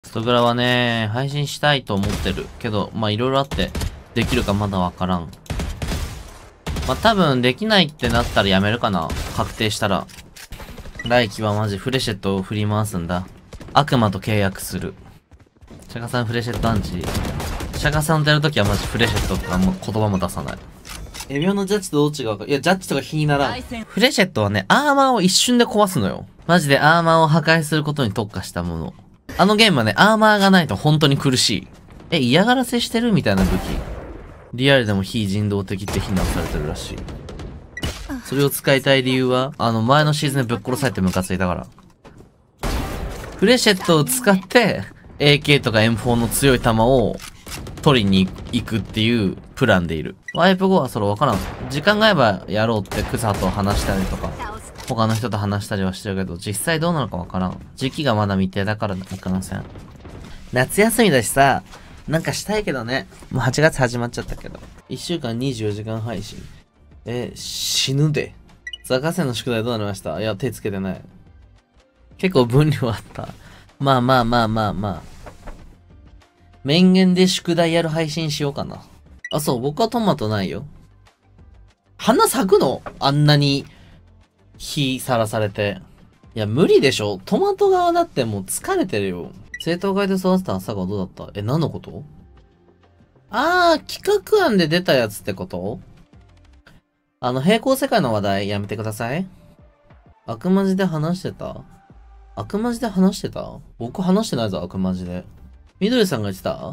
ストグラはね、配信したいと思ってる。けど、まあいろいろあって、できるかまだわからん。まあ多分できないってなったらやめるかな。確定したら。来季はマジフレシェットを振り回すんだ。悪魔と契約する。シャカさんフレシェットアンチ。シャカさんとやるときはマジフレシェットとかも言葉も出さない。エビオのジャッジとどっちがわかる？いや、ジャッジとか気にならん。フレシェットはね、アーマーを一瞬で壊すのよ。マジでアーマーを破壊することに特化したもの。あのゲームはね、アーマーがないと本当に苦しい。嫌がらせしてるみたいな武器。リアルでも非人道的って非難されてるらしい。それを使いたい理由は、前のシーズンでぶっ殺されてムカついたから。フレシェットを使って、AK とか M4 の強い弾を取りに行くっていうプランでいる。ワイプ後はそれわからん。時間があればやろうってクサと話したりとか、他の人と話したりはしてるけど、実際どうなのかわからん。時期がまだ未定だからいかません。夏休みだしさ、なんかしたいけどね。もう8月始まっちゃったけど。1週間24時間配信。死ぬで。ザカセの宿題どうなりました？いや、手つけてない。結構分量あった。まあ。面言で宿題やる配信しようかな。あ、そう、僕はトマトないよ。花咲くの？あんなに火さらされて。いや、無理でしょ。トマト側だってもう疲れてるよ。生徒会で育てた朝がどうだった？何のこと？企画案で出たやつってこと？平行世界の話題やめてください。悪魔字で話してた？悪魔字で話してた？僕話してないぞ、悪魔字で。みどりさんが言ってた？ どう？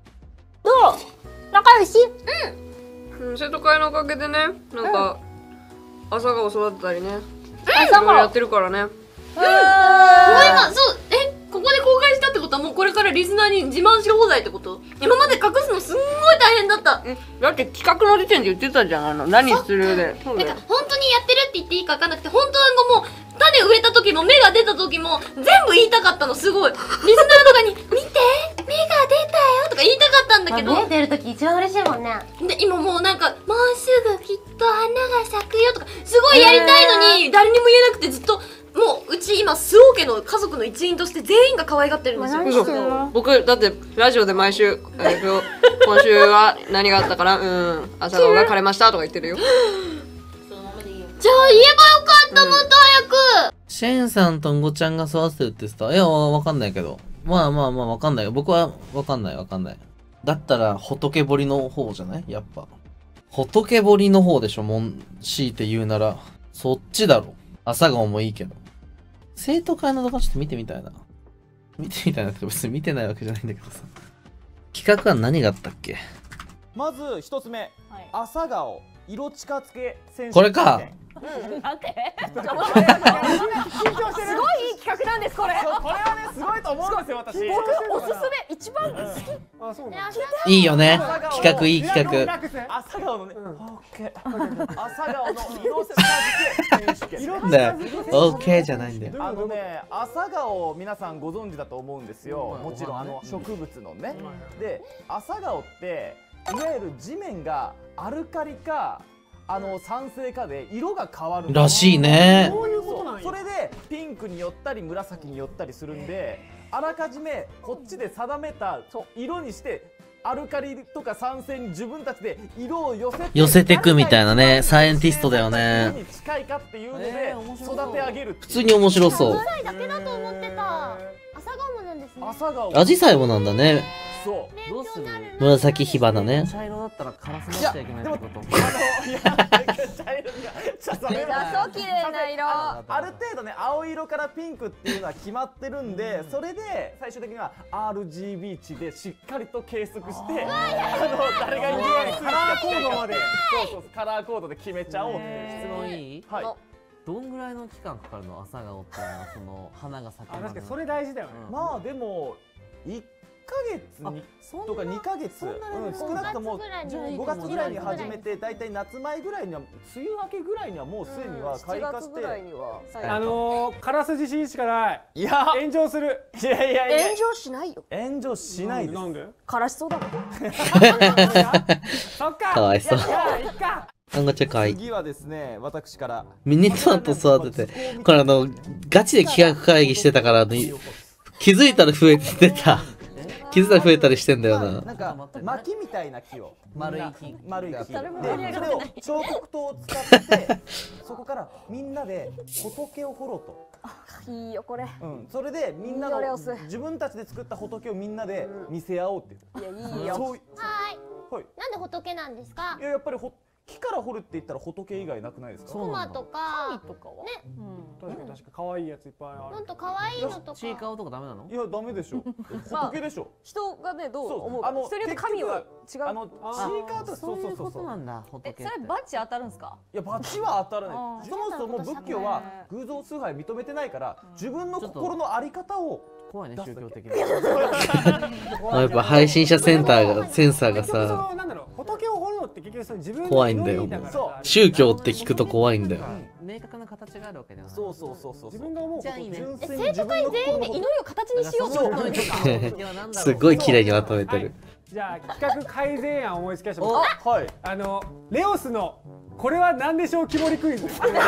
仲良し？ 生徒会のおかげでね、なんか、朝顔育てたりね。 朝顔やってるからね。 今、そう、ここで公開したってことはもうこれからリスナーに自慢し放題ってこと？今まで隠すのすんごい大変だった。 だって企画の時点で言ってたじゃん、何するで。 本当にやってるって言っていいか分かんなくて、本当はもう、種植えた時も芽が出た時も全部言いたかったの、すごい。リスナーとかに、見て、芽が出たよとか言いたかったんだけど。 芽出る時一番嬉しいもんね。 で、今もうなんか、もうすぐきっと花が咲くよとか、すごいやりたいのに、誰にも言えなくてずっと、もう、うち今、スオ家の家族の一員として全員が可愛がってるんですよ。 嘘。僕、だって、ラジオで毎週、今週は何があったかな朝顔が枯れましたとか言ってるよ。 じゃあ言えばよかった、もっと早く。 シェーンさんとんごちゃんが育ててるって言ってた。いや、わかんないけど。まあ、わかんないよ。僕はわかんない。だったら、仏彫りの方じゃない？やっぱ。仏彫りの方でしょ、強いて言うなら。そっちだろ。朝顔もいいけど。生徒会の動画ちょっと見てみたいな。って別に見てないわけじゃないんだけどさ。企画は何があったっけ？ まず一つ目、朝顔色近づけ選手これか。 なんて緊張してる。 すごいいい企画なんですこれ。 これはねすごいと思うんですよ私。 僕おすすめ一番好き。 あ、そうなんいいよね。企画いい企画。 朝顔のね、朝顔の色近づけ選手権。 なんだよ。OK じゃないんだよ。 朝顔皆さんご存知だと思うんですよ。もちろん植物のね。で、朝顔っていわゆる地面がアルカリか酸性かで色が変わるらしいね。 それでピンクに寄ったり紫に寄ったりするんで、あらかじめこっちで定めた色にしてアルカリとか酸性に自分たちで色を寄せてくみたいなね。サイエンティストだよね。 近いかっていうので育て上げる。 普通に面白そう。 紫だけだと思ってた。朝顔もなんですね。 朝顔。 アジサイもなんだね。 そう。 どうする？紫火花ね。 茶色だったらカラスになっちゃいけないってこと？ そう綺麗な色。 ある程度ね青色からピンクっていうのは決まってるんで、それで最終的には RGB 値でしっかりと計測して誰が一番カラーコードまでそうカラーコードで決めちゃおうっていう。 質問いい？ はい。 どんぐらいの期間かかるの？朝顔っていうのはその花が咲くまで。 確かにそれ大事だよね。 まあでも1ヶ月にとか2ヶ月、少なくとも5月ぐらいに始めて、だいたい夏前ぐらいには梅雨明けぐらいにはもうすでには開花して、 カラス自信しかない。 いや炎上する。 いや炎上しないよ。 炎上しないです。 なんで？ からしそうだろ。 そっか。 かわいそう。 次はですね、私からミニトマト育てて、これガチで企画会議してたから、企気づいたら増えてた。気づいたら増えたりしてんだよな。 なんか薪みたいな木を丸い木。 丸い木で、 誰も盛り上がってないそれを彫刻刀を使ってそこからみんなで仏を掘ろうと。 いいよこれ。 それでみんないのいよレオス自分たちで作った仏をみんなで見せ合おうっていう。 いやいいよ。 そうはいはい。 なんで仏なんですか？ いややっぱり木から掘るって言ったら仏以外なくないですか？ クマとかとかは。 ね、 確かに可愛いやついっぱいある。 ほんと可愛いのとか。 ちいかわとかダメなの？ いやダメでしょ。仏でしょ。 人がねどう思うそうか。人によって神は違う。 チーカーとそういうことなんだ、仏って。 バッチ当たるんですか？ いやバチは当たらない。そもそも仏教は偶像崇拝認めてないから自分の心のあり方を怖いね、宗教的な。 やっぱ配信者センターがセンサーが結局そさ、 のなんだろう、仏を掘るのって結局その自分の怖いんだよ祈りからさそう宗教って聞くと怖いんだよ。 明確な形があるわけではない。 そうそうそうそう。 自分が思うことじゃあいいね純粋に生徒会全員で祈りを形にしようとそう思ってるのか。 すごい綺麗にまとめてる。 じゃあ企画改善案思いつきました。 おはい。 レオスのこれは何でしょう木彫りクイズ。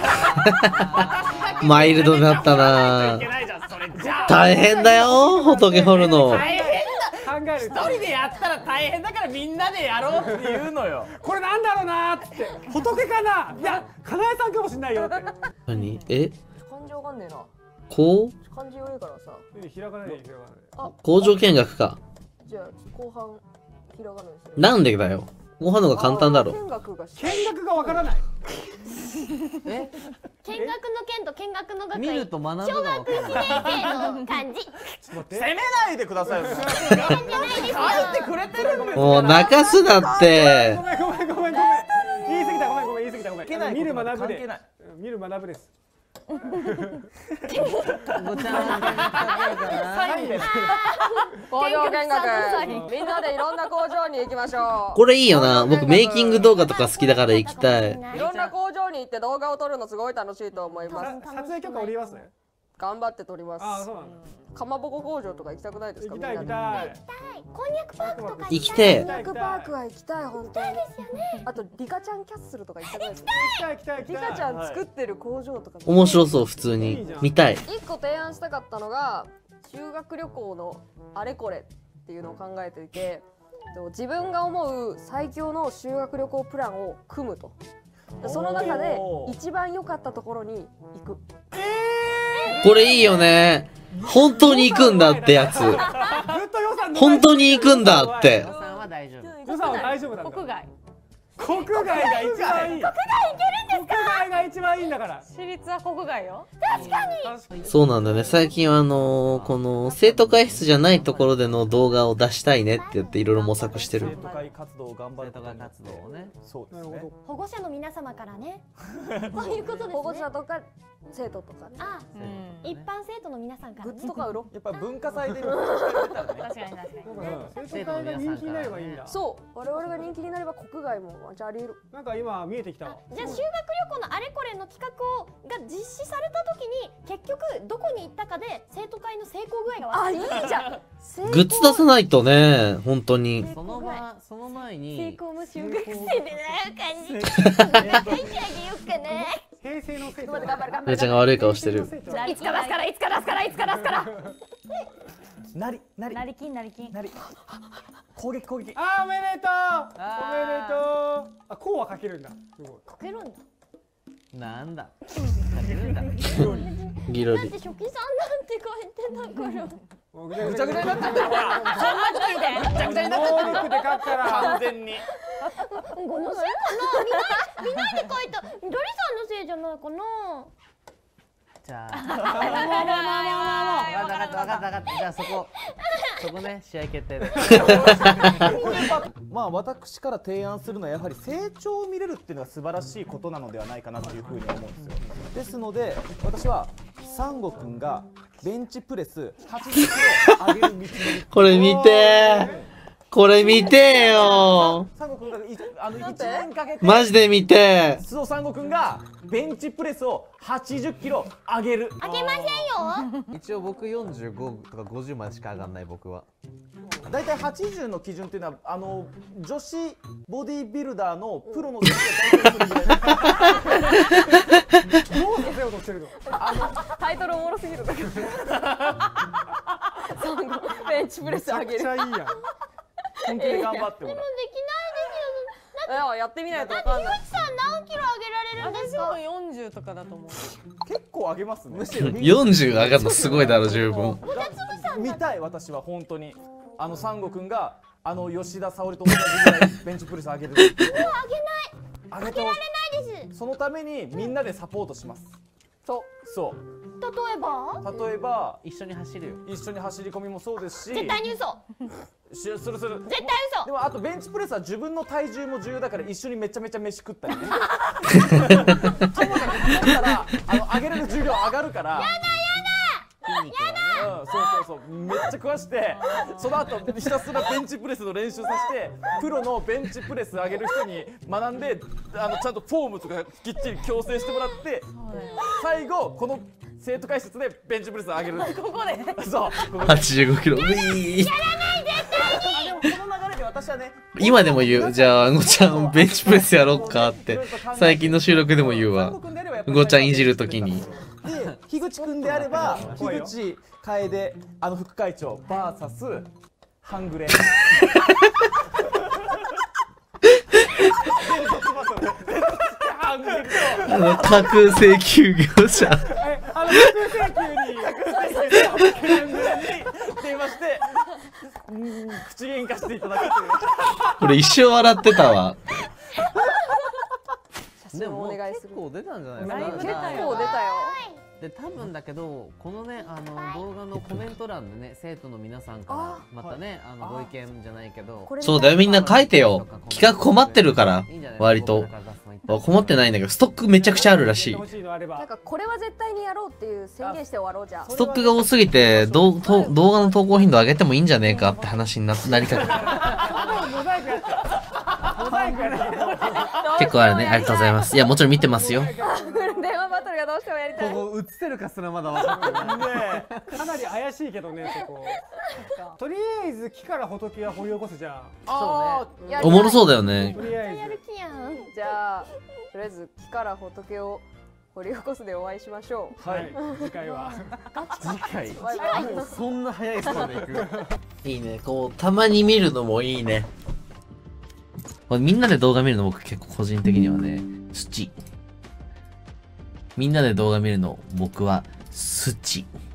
マイルドになったな。大変だよ、仏掘るの。 考えると一人でやったら大変だからみんなでやろうって言うのよ。 これなんだろうなーっつって仏かな、いやかなえさんかもしんないよって。 何？ 漢字わかんねえな。 こう漢字多いからさ。 ひらがなでひらがなで。 工場見学か。 じゃあ後半ひらがなですよ。 なんでだよ。ご飯の方が簡単だろ。 見学が見学がわからない。 え、 見学の見と見学の学園。 見ると学ぶがわかる。 の漢字。 責めないでくださいよ。書いてくれてるのよ。 もう泣かすなってご。めんごめんごめんごめん。言い過ぎたごめんごめん言い過ぎたごめん。 けない見ること学ぶで関係ない。 見る学ぶです。 ごちゃ混ぜがサインです。 工場見学。みんなでいろんな工場に行きましょこれいいよな。僕メイキング動画とか好きだから行きたい。 う。いろんな工場に行って動画を撮るのすごい楽しいと思います。 撮影許可おりますね。 頑張って撮ります。 ああそうなんだ。 かまぼこ工場とか行きたくないですか？ 行きたい行きみんなで。 たい。 こんにゃくパークとか行きてえ。 こんにゃくパークは行きたい本当に。あとリカちゃんキャッスルとか行きたくないですか？ 行きたい行きたい行きたい。 リカちゃん作ってる工場とか。 面白そう、普通に。見たい。 一個提案したかったのが修学旅行のあれこれっていうのを考えていて、自分が思う最強の修学旅行プランを組むと。その中で一番良かったところに行く。 これいいよね。本当に行くんだってやつ。 ずっと予算本当に行くんだって予。算は大丈夫。 予算は大丈夫なんだ。 国外。 国外が一番いい。国外行けるんですか？国外が一番いいんだから。 私立は国外よ。 確かに。 そうなんだね。最近はこの生徒会室じゃないところでの動画を出したいねって言っていろいろ模索してる。 生徒会活動を頑張る生徒会活動をね。 そうですね。 保護者の皆様からね。そういうことですね。 保護者とか生徒とかね。 あ、一般生徒の皆さんからグッズとか売ろう。 やっぱ文化祭で見つけられたらね。 確かに確かに。 生徒会が人気になればいいんだ。 そう我々が人気になれば国外もワンチャンあり得る。 なんか今見えてきたわ。 じゃあ修学旅行のあれこれの企画が実施された時に結局どこに行ったかで生徒会の成功具合があい分かる。 いじゃん。 グッズ出さないとね、本当に。 その前に。 成功も修学生でな感じ。書いてあげようかな。 平成の生徒。 頑張る頑張姉ちゃんが悪い顔してる。 いつからいつからいつからいつからいつからなり成金攻撃攻撃。 あーおめでとう。おめでとう。あ、こうは書けるんだ。すごい。 書けるんだ。 なんだ。書けるんだ。 ギロリ。 だって初期さんなんて書いてたから。 もうぐちゃぐちゃになっちゃってる。ほら。そんなこと言うからぐちゃぐちゃになっちゃってる。 ノーリックで書くから完全に。 このせいかな。見ないで書いた。ドリさんのせいじゃないかな。 じゃあ。分かった分かった分かった。じゃあそこね、試合決定で。 まあ私から提案するのはやはり成長を見れるっていうのが素晴らしいことなのではないかなというふうに思うんですよ。ですので私はサンゴくんがベンチプレス80キロ上げる道のり。 これ見てー。これ見てーよサンゴくんが1年かけてマジで見てー。 須藤サンゴくんがベンチプレスを80キロ上げる。 あげませんよ。 一応僕45とか50までしか上がんない僕は。 だいたい80の基準っていうのは女子ボディビルダーのプロの選手が大体するぐらい。 どうさせようとしてるの。 タイトルおもろすぎる。 ベンチプレス上げる。 めちゃいいやん。 本気で頑張ってもらう。 いややってみないとわかんない。 さん何キロ上げられるんです私もか？ 40とかだと思う。 結構上げますね。 40上がるのすごいだろ十分。 見たい私は本当にサンゴくんが吉田沙保里と同じぐらいベンチプレス上げる。上げてられないです。そのためにみんなでサポートします。そう例えば一緒に走るよ。 一緒に走り込みもそうですし、 絶対に嘘。 する絶対嘘。 でもあとベンチプレスは自分の体重も重要だから一緒にめちゃめちゃ飯食ったりね。ともかく食ったら上げれる重量上がるから。そうめっちゃ食わしてその後ひたすらベンチプレスの練習させてプロのベンチプレス上げる人に学んでちゃんとフォームとかきっちり矯正してもらって最後この生徒会室でベンチプレス上げる。 ここでそう 85キロ。ういー。 でもこの流れで私はね今でも言う。じゃあ、ごちゃん、ベンチプレスやろうかって、最近の収録でも言うわ。ごちゃんいじるときに。 で、樋口くんであれば、樋口楓、副会長 VS 半グレ。 架空請求業者。 架空請求に電話して口喧嘩していただくという。 俺一生笑ってたわ。 でもお願いする結構出たんじゃないだいぶですか。 出たよ結構出たよ。 で多分だけどこのね動画のコメント欄でね生徒の皆さんからまたねご意見じゃないけど、 そうだよ、みんな書いてよ。企画困ってるから、割と。困ってないんだけど、ストックめちゃくちゃあるらしい。 欲しいのあればなんかこれは絶対にやろうっていう宣言して終わろうじゃあ。 ストックが多すぎて、動画の投稿頻度上げてもいいんじゃねえかって話になりかけた。 モザイクやったモザイクやった結構あるね。ありがとうございます。いや、もちろん見てますよ。 電話バトルがどうしてもやりたい。 ここ映せるかすらまだ分かってない。 ねかなり怪しいけどねそことりあえず木から仏は掘り起こすじゃん。 そうね。 おもろそうだよね。 とりあえずキやん。 じゃあとりあえず木から仏を掘り起こすでお会いしましょう。 はい次回は次回バイバイ。 そんな早いスパンでいく。 いいね。こう、たまに見るのもいいね。これみんなで動画見るの僕結構個人的にはね、好き。みんなで動画見るの僕は好き。